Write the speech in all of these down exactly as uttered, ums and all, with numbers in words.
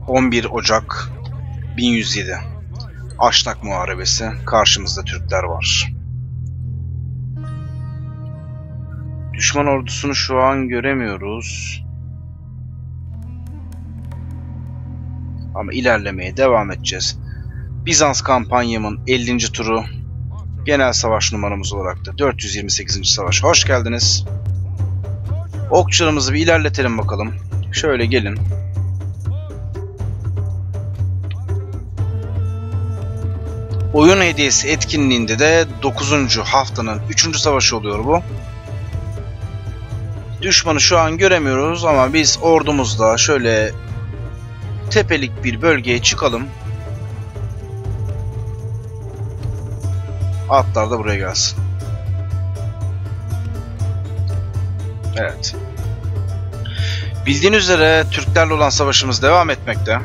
on bir Ocak bin yüz yedi. Aşnak Muharebesi. Karşımızda Türkler var. Düşman ordusunu şu an göremiyoruz. Ama ilerlemeye devam edeceğiz. Bizans kampanyamın ellinci turu. Genel savaş numaramız olarak da dört yüz yirmi sekizinci savaş. Hoş geldiniz. Okçularımızı bir ilerletelim bakalım. Şöyle gelin. Oyun hediyesi etkinliğinde de dokuzuncu haftanın üçüncü savaşı oluyor bu. Düşmanı şu an göremiyoruz ama biz ordumuzla şöyle tepelik bir bölgeye çıkalım. Atlar da buraya gelsin. Evet. Bildiğiniz üzere Türklerle olan savaşımız devam etmekte.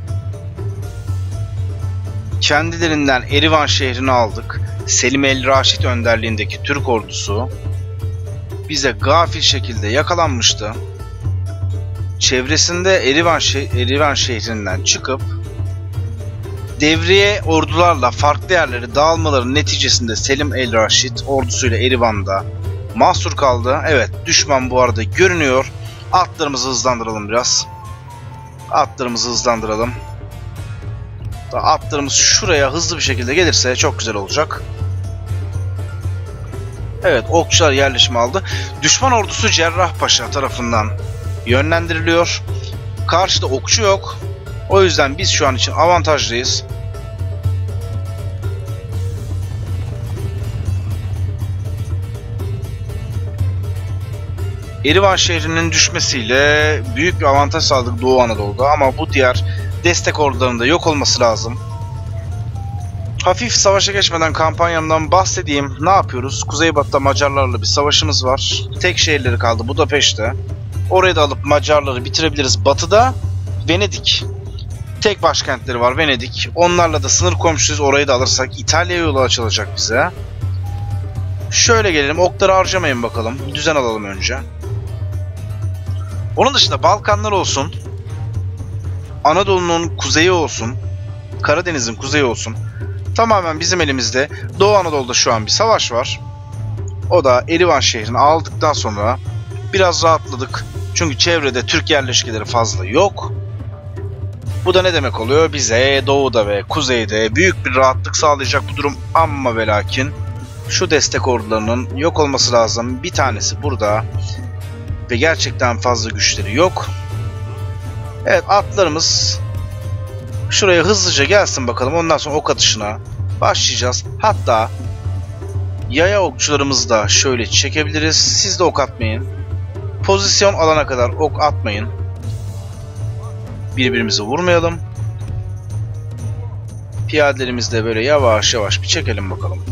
Kendilerinden Erivan şehrini aldık. Selim el Raşid önderliğindeki Türk ordusu bize gafil şekilde yakalanmıştı. Çevresinde Erivan, şeh Erivan şehrinden çıkıp devriye ordularla farklı yerlere dağılmaların neticesinde Selim el Raşid ordusuyla Erivan'da mahsur kaldı. Evet, düşman bu arada görünüyor. Atlarımızı hızlandıralım biraz. Atlarımızı hızlandıralım. Atlarımız şuraya hızlı bir şekilde gelirse çok güzel olacak. Evet, okçular yerleşim aldı. Düşman ordusu Cerrahpaşa tarafından yönlendiriliyor. Karşıda okçu yok. O yüzden biz şu an için avantajlıyız. Erivan şehrinin düşmesiyle büyük bir avantaj sağladık Doğu Anadolu'da ama bu diğer destek ordularının da yok olması lazım. Hafif savaşa geçmeden kampanyamdan bahsedeyim. Ne yapıyoruz? Kuzeybatı'da Macarlarla bir savaşımız var. Tek şehirleri kaldı Budapeşte. Orayı da alıp Macarları bitirebiliriz. Batı'da Venedik. Tek başkentleri var Venedik. Onlarla da sınır komşuyuz. Orayı da alırsak İtalya yolu açılacak bize. Şöyle gelelim. Okları harcamayın bakalım. Düzen alalım önce. Onun dışında Balkanlar olsun. Anadolu'nun kuzeyi olsun. Karadeniz'in kuzeyi olsun. Tamamen bizim elimizde. Doğu Anadolu'da şu an bir savaş var. O da Erivan şehrini aldıktan sonra biraz rahatladık. Çünkü çevrede Türk yerleşkeleri fazla yok. Bu da ne demek oluyor? Bize doğuda ve kuzeyde büyük bir rahatlık sağlayacak bu durum. Amma ve lakin şu destek ordularının yok olması lazım. Bir tanesi burada ve gerçekten fazla güçleri yok. Evet, atlarımız şuraya hızlıca gelsin bakalım. Ondan sonra ok atışına başlayacağız. Hatta yaya okçularımızı da şöyle çekebiliriz. Siz de ok atmayın. Pozisyon alana kadar ok atmayın. Birbirimizi vurmayalım. Piyadelerimizi de böyle yavaş yavaş bir çekelim bakalım.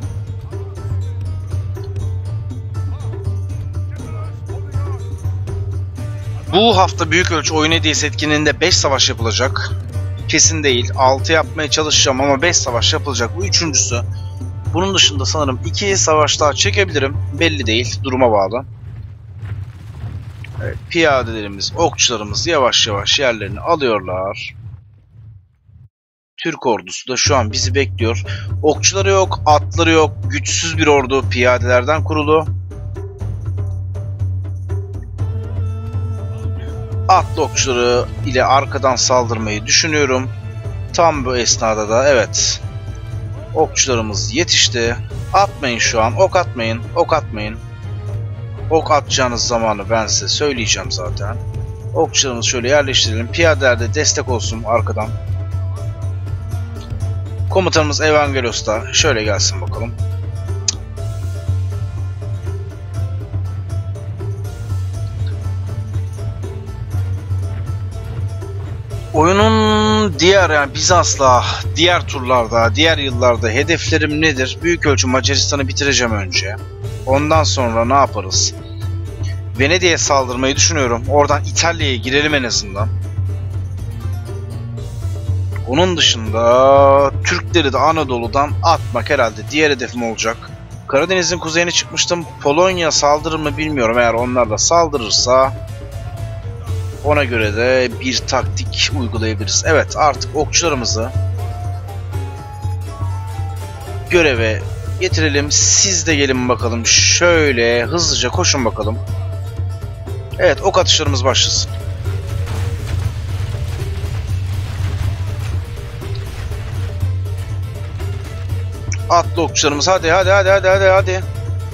Bu hafta büyük ölçü oyun hediyesi etkinliğinde beş savaş yapılacak. Kesin değil. altı yapmaya çalışacağım ama beş savaş yapılacak. Bu üçüncüsü. Bunun dışında sanırım iki savaş daha çekebilirim. Belli değil. Duruma bağlı. Evet, piyadelerimiz, okçularımız yavaş yavaş yerlerini alıyorlar. Türk ordusu da şu an bizi bekliyor. Okçuları yok, atları yok. Güçsüz bir ordu piyadelerden kurulu. Atlı okçuları ile arkadan saldırmayı düşünüyorum. Tam bu esnada da evet. Okçularımız yetişti. Atmayın şu an. Ok atmayın. Ok atmayın. Ok atacağınız zamanı ben size söyleyeceğim zaten. Okçularımızı şöyle yerleştirelim. Piyadeler de destek olsun arkadan. Komutanımız Evangelos da şöyle gelsin bakalım. Oyunun diğer yani Bizans'la diğer turlarda, diğer yıllarda hedeflerim nedir? Büyük ölçü Macaristan'ı bitireceğim önce. Ondan sonra ne yaparız? Venedik'e saldırmayı düşünüyorum. Oradan İtalya'ya girelim en azından. Onun dışında Türkleri de Anadolu'dan atmak herhalde diğer hedefim olacak. Karadeniz'in kuzeyine çıkmıştım. Polonya saldırır mı bilmiyorum. Eğer onlar da saldırırsa Ona göre de bir taktik uygulayabiliriz. Evet, artık okçularımızı göreve getirelim. Siz de gelin bakalım. Şöyle hızlıca koşun bakalım. Evet, ok atışlarımız başlasın. Atlı okçularımız, hadi hadi hadi hadi hadi hadi.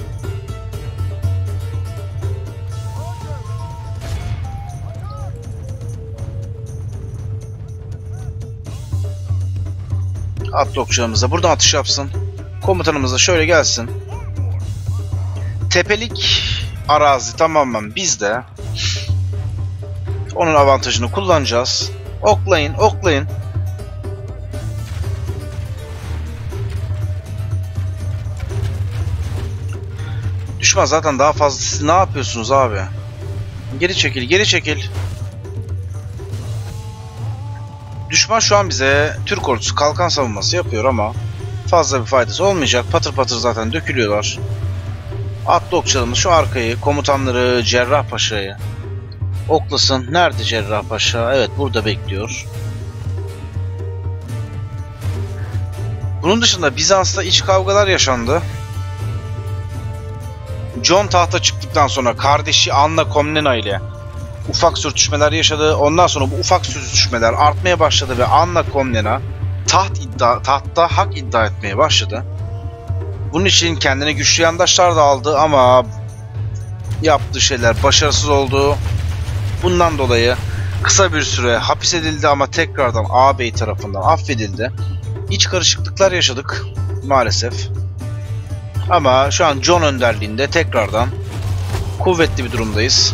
Atlı okçularımıza buradan atış yapsın. Komutanımız da şöyle gelsin. Tepelik arazi tamamen bizde. Onun avantajını kullanacağız. Oklayın, oklayın. Düşman zaten daha fazla. Siz ne yapıyorsunuz abi? Geri çekil, geri çekil. Düşman şu an bize Türk ordusu kalkan savunması yapıyor ama fazla bir faydası olmayacak. Patır patır zaten dökülüyorlar. Atlı okçularımız şu arkayı, komutanları Cerrahpaşa'yı oklasın. Nerede Cerrahpaşa? Evet, burada bekliyor. Bunun dışında Bizans'ta iç kavgalar yaşandı. John tahta çıktıktan sonra kardeşi Anna Komnena ile ufak sürtüşmeler yaşadı. Ondan sonra bu ufak sürtüşmeler artmaya başladı ve Anna Komnena taht iddia, tahtta hak iddia etmeye başladı. Bunun için kendine güçlü yandaşlar da aldı ama yaptığı şeyler başarısız oldu. Bundan dolayı kısa bir süre hapis edildi ama tekrardan ağabey tarafından affedildi. İç karışıklıklar yaşadık maalesef. Ama şu an John önderliğinde tekrardan kuvvetli bir durumdayız.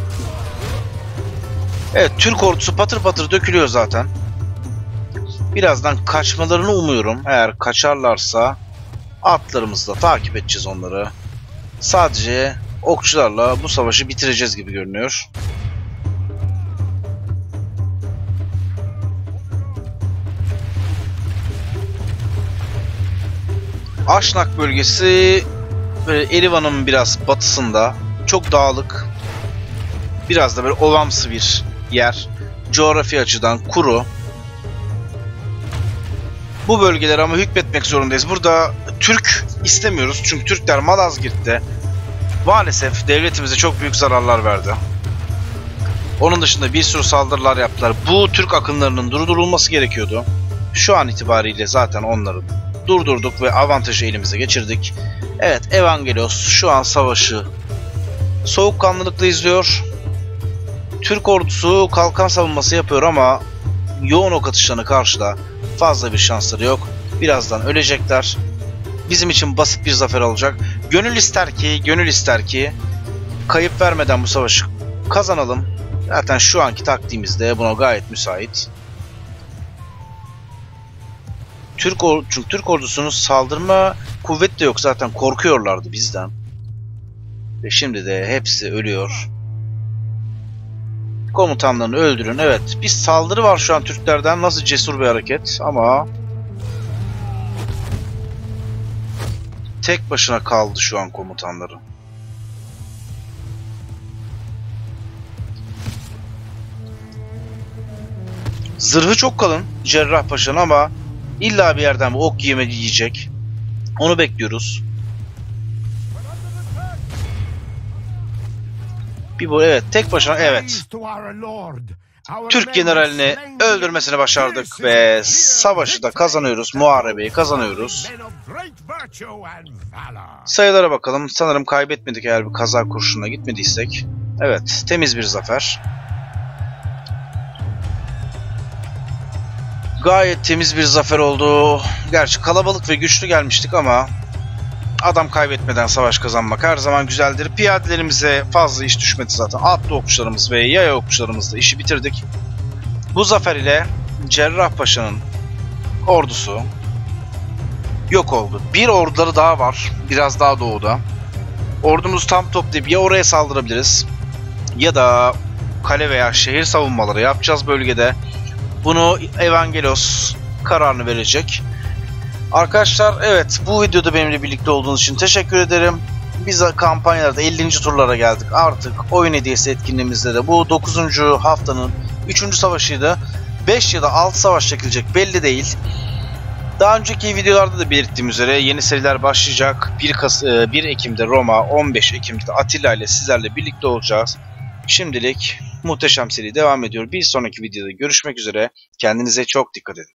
Evet, Türk ordusu patır patır dökülüyor zaten. Birazdan kaçmalarını umuyorum. Eğer kaçarlarsa atlarımızla takip edeceğiz onları. Sadece okçularla bu savaşı bitireceğiz gibi görünüyor. Aşnak bölgesi Erivan'ın biraz batısında, çok dağlık, biraz da böyle ovamsı bir yer. Coğrafi açıdan kuru. Bu bölgelere ama hükmetmek zorundayız. Burada Türk istemiyoruz çünkü Türkler Malazgirt'te maalesef devletimize çok büyük zararlar verdi. Onun dışında bir sürü saldırılar yaptılar. Bu Türk akınlarının durdurulması gerekiyordu. Şu an itibariyle zaten onları durdurduk ve avantajı elimize geçirdik. Evet, Evangelos şu an savaşı soğukkanlılıkla izliyor. Türk ordusu kalkan savunması yapıyor ama yoğun ok atışlarına karşı da fazla bir şansları yok. Birazdan ölecekler. Bizim için basit bir zafer olacak. Gönül ister ki, gönül ister ki kayıp vermeden bu savaşı kazanalım. Zaten şu anki taktiğimiz de buna gayet müsait. Türk or çünkü Türk ordusunun saldırma kuvveti de yok, zaten korkuyorlardı bizden. Ve şimdi de hepsi ölüyor. Komutanlarını öldürün. Evet, bir saldırı var şu an Türklerden. Nasıl cesur bir hareket ama tek başına kaldı şu an komutanları. Zırhı çok kalın Cerrahpaşa'nın ama illa bir yerden bir ok yeme yiyecek. Onu bekliyoruz. Bir bu, evet, tek başına, evet. Türk generalini öldürmesini başardık ve savaşı da kazanıyoruz. Muharebeyi kazanıyoruz. Sayılara bakalım. Sanırım kaybetmedik eğer bir kaza kurşununa gitmediysek. Evet, temiz bir zafer. Gayet temiz bir zafer oldu. Gerçi kalabalık ve güçlü gelmiştik ama adam kaybetmeden savaş kazanmak her zaman güzeldir. Piyadelerimize fazla iş düşmedi zaten. Atlı okçularımız ve yaya okçularımızla işi bitirdik. Bu zafer ile Cerrahpaşa'nın ordusu yok oldu. Bir orduları daha var. Biraz daha doğuda. Ordumuz tam toplayıp ya oraya saldırabiliriz ya da kale veya şehir savunmaları yapacağız bölgede. Bunu Evangelos kararını verecek. Arkadaşlar, evet, bu videoda benimle birlikte olduğunuz için teşekkür ederim. Biz kampanyalarda ellinci turlara geldik. Artık oyun hediyesi etkinliğimizde de bu dokuzuncu haftanın üçüncü savaşıydı. beş ya da altı savaş çekilecek belli değil. Daha önceki videolarda da belirttiğim üzere yeni seriler başlayacak. bir Ekim'de Roma, on beş Ekim'de Atilla ile sizlerle birlikte olacağız. Şimdilik muhteşem seri devam ediyor. Bir sonraki videoda görüşmek üzere. Kendinize çok dikkat edin.